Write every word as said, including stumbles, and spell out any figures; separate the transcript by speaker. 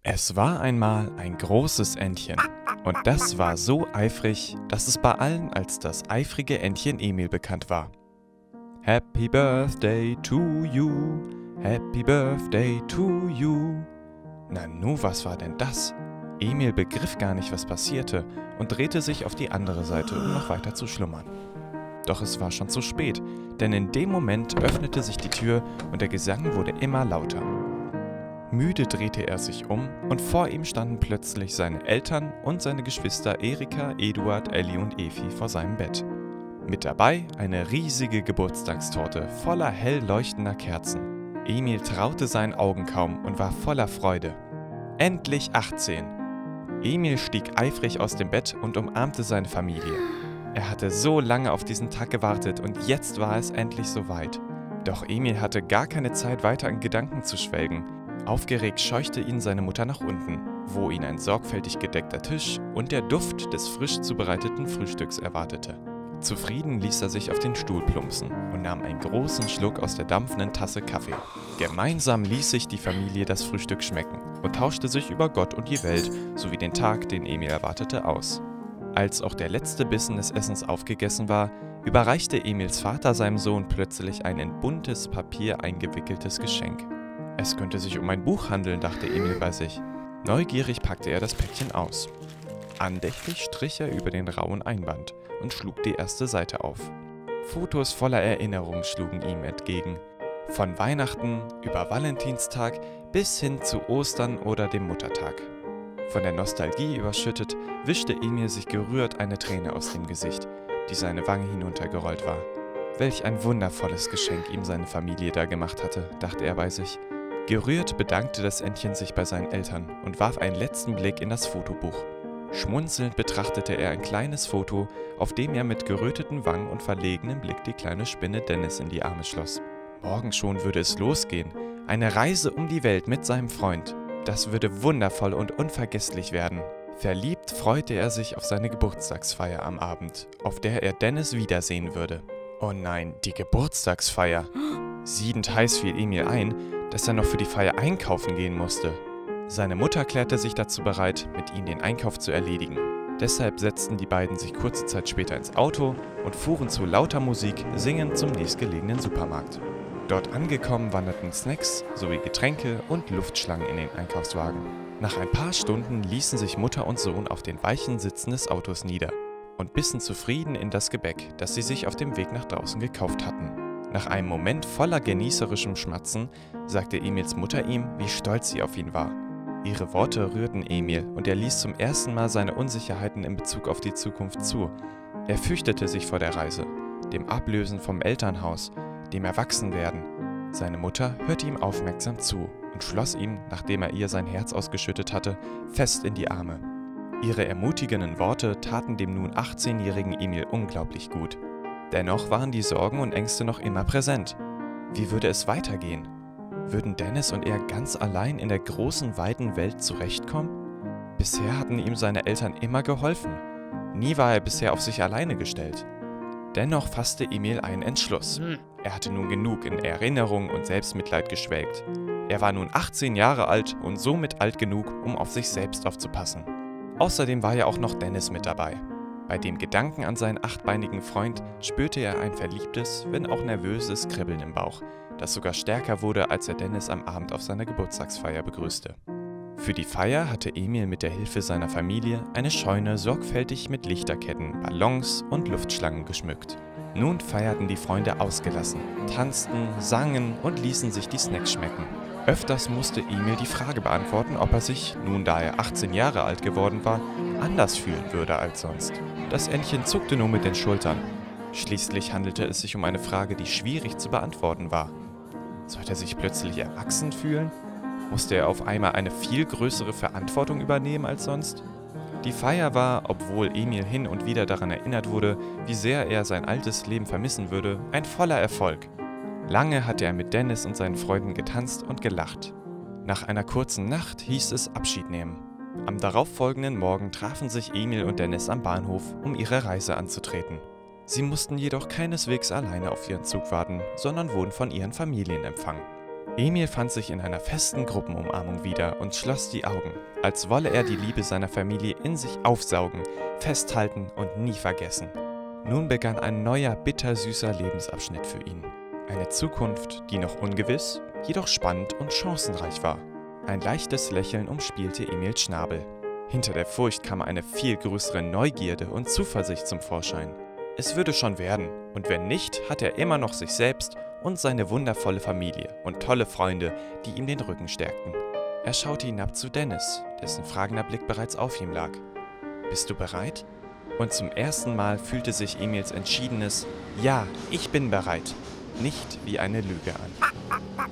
Speaker 1: Es war einmal ein großes Entchen und das war so eifrig, dass es bei allen als das eifrige Entchen Emil bekannt war. Happy Birthday to you, Happy Birthday to you. Nanu, was war denn das? Emil begriff gar nicht, was passierte und drehte sich auf die andere Seite, um noch weiter zu schlummern. Doch es war schon zu spät, denn in dem Moment öffnete sich die Tür und der Gesang wurde immer lauter. Müde drehte er sich um und vor ihm standen plötzlich seine Eltern und seine Geschwister Erika, Eduard, Elli und Evi vor seinem Bett. Mit dabei eine riesige Geburtstagstorte voller hell leuchtender Kerzen. Emil traute seinen Augen kaum und war voller Freude. Endlich achtzehn! Emil stieg eifrig aus dem Bett und umarmte seine Familie. Er hatte so lange auf diesen Tag gewartet und jetzt war es endlich soweit. Doch Emil hatte gar keine Zeit, weiter in Gedanken zu schwelgen. Aufgeregt scheuchte ihn seine Mutter nach unten, wo ihn ein sorgfältig gedeckter Tisch und der Duft des frisch zubereiteten Frühstücks erwartete. Zufrieden ließ er sich auf den Stuhl plumpsen und nahm einen großen Schluck aus der dampfenden Tasse Kaffee. Gemeinsam ließ sich die Familie das Frühstück schmecken und tauschte sich über Gott und die Welt sowie den Tag, den Emil erwartete, aus. Als auch der letzte Bissen des Essens aufgegessen war, überreichte Emils Vater seinem Sohn plötzlich ein in buntes Papier eingewickeltes Geschenk. Es könnte sich um ein Buch handeln, dachte Emil bei sich. Neugierig packte er das Päckchen aus. Andächtig strich er über den rauen Einband und schlug die erste Seite auf. Fotos voller Erinnerungen schlugen ihm entgegen. Von Weihnachten über Valentinstag bis hin zu Ostern oder dem Muttertag. Von der Nostalgie überschüttet, wischte Emil sich gerührt eine Träne aus dem Gesicht, die seine Wange hinuntergerollt war. Welch ein wundervolles Geschenk ihm seine Familie da gemacht hatte, dachte er bei sich. Gerührt bedankte das Entchen sich bei seinen Eltern und warf einen letzten Blick in das Fotobuch. Schmunzelnd betrachtete er ein kleines Foto, auf dem er mit geröteten Wangen und verlegenem Blick die kleine Spinne Dennis in die Arme schloss. Morgen schon würde es losgehen, eine Reise um die Welt mit seinem Freund. Das würde wundervoll und unvergesslich werden. Verliebt freute er sich auf seine Geburtstagsfeier am Abend, auf der er Dennis wiedersehen würde. Oh nein, die Geburtstagsfeier! Siedend heiß fiel Emil ein, dass er noch für die Feier einkaufen gehen musste. Seine Mutter klärte sich dazu bereit, mit ihm den Einkauf zu erledigen. Deshalb setzten die beiden sich kurze Zeit später ins Auto und fuhren zu lauter Musik singend zum nächstgelegenen Supermarkt. Dort angekommen wanderten Snacks sowie Getränke und Luftschlangen in den Einkaufswagen. Nach ein paar Stunden ließen sich Mutter und Sohn auf den weichen Sitzen des Autos nieder und bissen zufrieden in das Gebäck, das sie sich auf dem Weg nach draußen gekauft hatten. Nach einem Moment voller genießerischem Schmatzen sagte Emils Mutter ihm, wie stolz sie auf ihn war. Ihre Worte rührten Emil und er ließ zum ersten Mal seine Unsicherheiten in Bezug auf die Zukunft zu. Er fürchtete sich vor der Reise, dem Ablösen vom Elternhaus, dem Erwachsenwerden. Seine Mutter hörte ihm aufmerksam zu und schloss ihm, nachdem er ihr sein Herz ausgeschüttet hatte, fest in die Arme. Ihre ermutigenden Worte taten dem nun achtzehnjährigen Emil unglaublich gut. Dennoch waren die Sorgen und Ängste noch immer präsent. Wie würde es weitergehen? Würden Dennis und er ganz allein in der großen, weiten Welt zurechtkommen? Bisher hatten ihm seine Eltern immer geholfen. Nie war er bisher auf sich alleine gestellt. Dennoch fasste Emil einen Entschluss. Er hatte nun genug in Erinnerung und Selbstmitleid geschwelgt. Er war nun achtzehn Jahre alt und somit alt genug, um auf sich selbst aufzupassen. Außerdem war ja auch noch Dennis mit dabei. Bei dem Gedanken an seinen achtbeinigen Freund spürte er ein verliebtes, wenn auch nervöses Kribbeln im Bauch, das sogar stärker wurde, als er Dennis am Abend auf seiner Geburtstagsfeier begrüßte. Für die Feier hatte Emil mit der Hilfe seiner Familie eine Scheune sorgfältig mit Lichterketten, Ballons und Luftschlangen geschmückt. Nun feierten die Freunde ausgelassen, tanzten, sangen und ließen sich die Snacks schmecken. Öfters musste Emil die Frage beantworten, ob er sich, nun da er achtzehn Jahre alt geworden war, anders fühlen würde als sonst. Das Entchen zuckte nur mit den Schultern. Schließlich handelte es sich um eine Frage, die schwierig zu beantworten war. Sollte er sich plötzlich erwachsen fühlen? Musste er auf einmal eine viel größere Verantwortung übernehmen als sonst? Die Feier war, obwohl Emil hin und wieder daran erinnert wurde, wie sehr er sein altes Leben vermissen würde, ein voller Erfolg. Lange hatte er mit Dennis und seinen Freunden getanzt und gelacht. Nach einer kurzen Nacht hieß es Abschied nehmen. Am darauffolgenden Morgen trafen sich Emil und Dennis am Bahnhof, um ihre Reise anzutreten. Sie mussten jedoch keineswegs alleine auf ihren Zug warten, sondern wurden von ihren Familien empfangen. Emil fand sich in einer festen Gruppenumarmung wieder und schloss die Augen, als wolle er die Liebe seiner Familie in sich aufsaugen, festhalten und nie vergessen. Nun begann ein neuer, bittersüßer Lebensabschnitt für ihn. Eine Zukunft, die noch ungewiss, jedoch spannend und chancenreich war. Ein leichtes Lächeln umspielte Emils Schnabel. Hinter der Furcht kam eine viel größere Neugierde und Zuversicht zum Vorschein. Es würde schon werden, und wenn nicht, hat er immer noch sich selbst und seine wundervolle Familie und tolle Freunde, die ihm den Rücken stärkten. Er schaute hinab zu Dennis, dessen fragender Blick bereits auf ihm lag. »Bist du bereit?« Und zum ersten Mal fühlte sich Emils entschiedenes »Ja, ich bin bereit« nicht wie eine Lüge an.